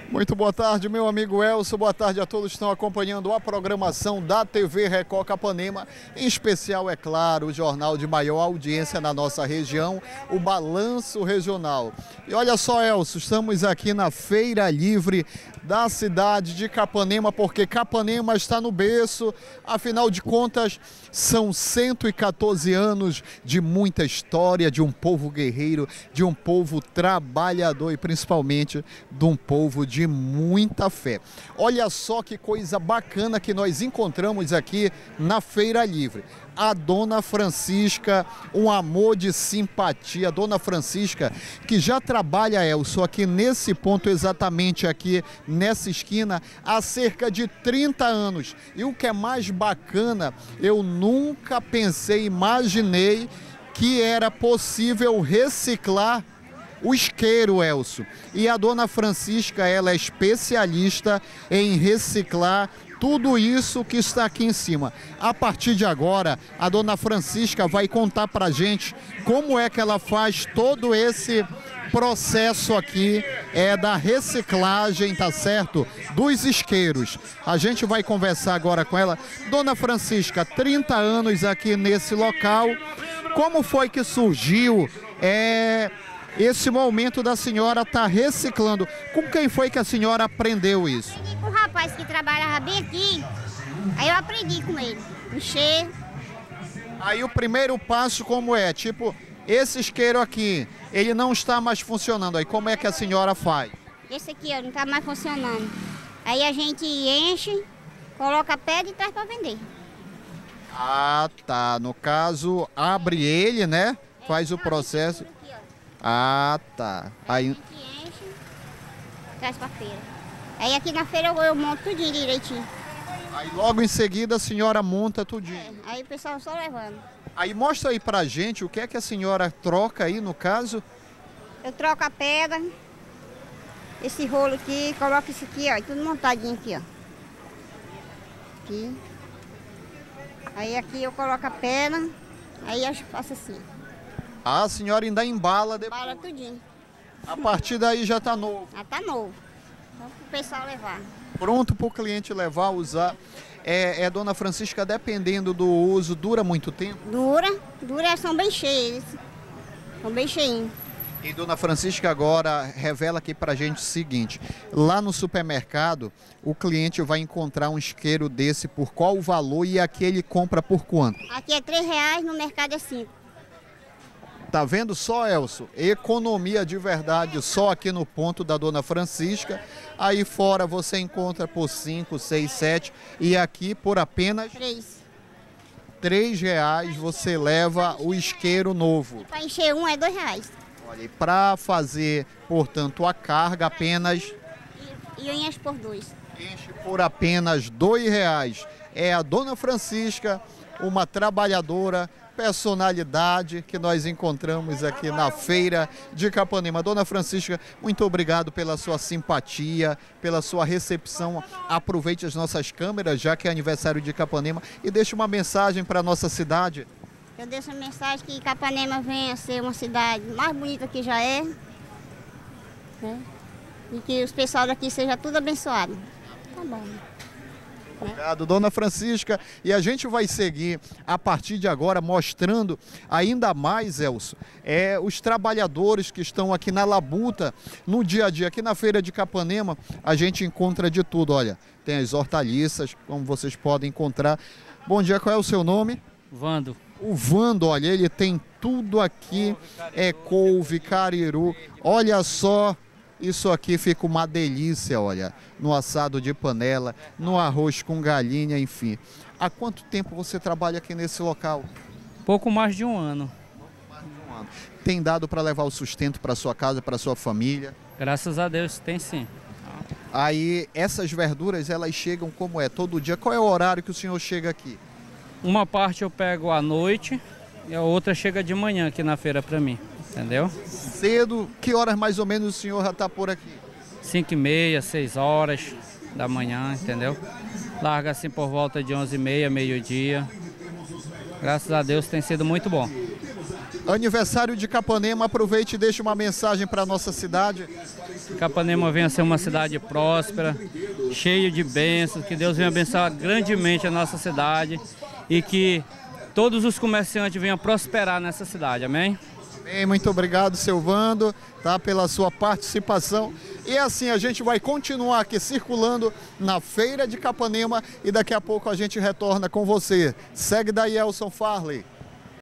Muito boa tarde, meu amigo Elcio, boa tarde a todos que estão acompanhando a programação da TV Record Capanema, em especial, é claro, o jornal de maior audiência na nossa região, o Balanço Regional. E olha só, Elcio, estamos aqui na Feira Livre da cidade de Capanema, porque Capanema está no berço, afinal de contas, são 114 anos de muita história, de um povo guerreiro, de um povo trabalhador e principalmente de um povo de muita fé. Olha só que coisa bacana que nós encontramos aqui na Feira Livre. A Dona Francisca, um amor de simpatia. Dona Francisca, que já trabalha, Elcio, aqui nesse ponto, exatamente aqui nessa esquina, há cerca de 30 anos. E o que é mais bacana, eu nunca pensei, imaginei que era possível reciclar o isqueiro, Elcio. E a Dona Francisca, ela é especialista em reciclar tudo isso que está aqui em cima. A partir de agora, a Dona Francisca vai contar pra gente como é que ela faz todo esse processo aqui da reciclagem, tá certo? Dos isqueiros. A gente vai conversar agora com ela. Dona Francisca, 30 anos aqui nesse local. Como foi que surgiu esse momento da senhora estar reciclando? Com quem foi que a senhora aprendeu isso? Aprendi com um rapaz que trabalhava bem aqui, aí eu aprendi com ele, encher. Aí o primeiro passo como é? Tipo, esse isqueiro aqui, ele não está mais funcionando, aí como é que a senhora faz? Esse aqui, ó, não tá mais funcionando. Aí a gente enche, coloca pedra e traz para vender. Ah, tá. No caso, abre ele, né? Faz o processo. Ah, tá. Aí a gente enche, traz pra feira. Aí aqui na feira eu monto tudinho direitinho. Aí logo em seguida a senhora monta tudinho. Aí o pessoal só levando. Aí mostra aí pra gente o que é que a senhora troca aí no caso. Eu troco a pedra, esse rolo aqui, coloco isso aqui, ó, tudo montadinho aqui, ó. Aqui. Aí aqui eu coloco a pedra, aí eu faço assim. A senhora ainda embala depois. Embala tudinho. A partir daí já tá novo. Já tá novo. Então pro pessoal levar. Pronto para o cliente levar, usar. Dona Francisca, dependendo do uso, dura muito tempo? Dura, são bem cheios. São bem cheinhos. E Dona Francisca agora revela aqui pra gente o seguinte: lá no supermercado, o cliente vai encontrar um isqueiro desse por qual o valor e aqui ele compra por quanto? Aqui é R$3, no mercado é 5. Tá vendo só, Elcio? Economia de verdade, só aqui no ponto da Dona Francisca. Aí fora você encontra por 5, 6, 7 e aqui por apenas R$3 você leva o isqueiro novo. Para encher um é R$2. Olha, e para fazer, portanto, a carga apenas... E eu encho por 2. Enche por apenas R$2. É a Dona Francisca, uma trabalhadora, personalidade que nós encontramos aqui na Feira de Capanema. Dona Francisca, muito obrigado pela sua simpatia, pela sua recepção. Aproveite as nossas câmeras, já que é aniversário de Capanema, e deixe uma mensagem para a nossa cidade. Eu deixo a mensagem que Capanema venha a ser uma cidade mais bonita que já é, né? E que os pessoal daqui seja tudo abençoado. Tá bom. Obrigado, Dona Francisca. E a gente vai seguir a partir de agora mostrando ainda mais, Elcio, os trabalhadores que estão aqui na labuta, no dia a dia. Aqui na Feira de Capanema a gente encontra de tudo, olha. Tem as hortaliças, como vocês podem encontrar. Bom dia, qual é o seu nome? Vando. O Vando, olha, ele tem tudo aqui, couve, cariru, olha só. Isso aqui fica uma delícia, olha, no assado de panela, no arroz com galinha, enfim. Há quanto tempo você trabalha aqui nesse local? Pouco mais de um ano. Tem dado para levar o sustento para sua casa, para sua família? Graças a Deus, tem sim. Aí, essas verduras, elas chegam como é? Todo dia? Qual é o horário que o senhor chega aqui? Uma parte eu pego à noite e a outra chega de manhã aqui na feira para mim. Entendeu? Cedo, que horas mais ou menos o senhor já está por aqui? 5h30, 6 horas da manhã, entendeu? Larga assim por volta de 11h30, meio-dia. Graças a Deus tem sido muito bom. Aniversário de Capanema, aproveite e deixe uma mensagem para a nossa cidade. Capanema venha a ser uma cidade próspera, cheia de bênçãos, que Deus venha abençoar grandemente a nossa cidade e que todos os comerciantes venham prosperar nessa cidade, amém? Bem, muito obrigado, seu Vando, tá, pela sua participação. E assim, a gente vai continuar aqui circulando na Feira de Capanema e daqui a pouco a gente retorna com você. Segue daí, Elson Farley.